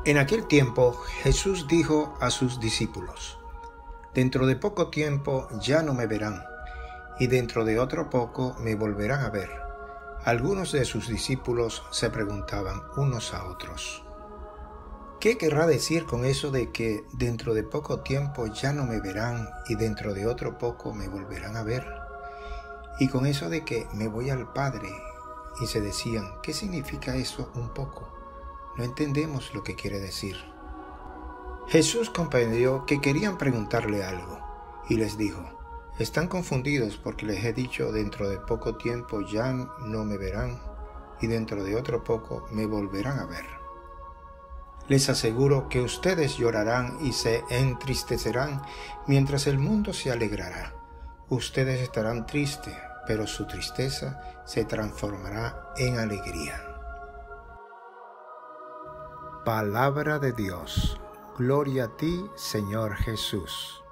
En aquel tiempo Jesús dijo a sus discípulos: Dentro de poco tiempo ya no me verán, y dentro de otro poco me volverán a ver. Algunos de sus discípulos se preguntaban unos a otros: ¿qué querrá decir con eso de que dentro de poco tiempo ya no me verán y dentro de otro poco me volverán a ver? Y con eso de que me voy al Padre. Y se decían: ¿qué significa eso un poco? No entendemos lo que quiere decir. Jesús comprendió que querían preguntarle algo y les dijo: están confundidos porque les he dicho dentro de poco tiempo ya no me verán y dentro de otro poco me volverán a ver. Les aseguro que ustedes llorarán y se entristecerán mientras el mundo se alegrará. Ustedes estarán tristes, pero su tristeza se transformará en alegría. Palabra de Dios. Gloria a ti, Señor Jesús.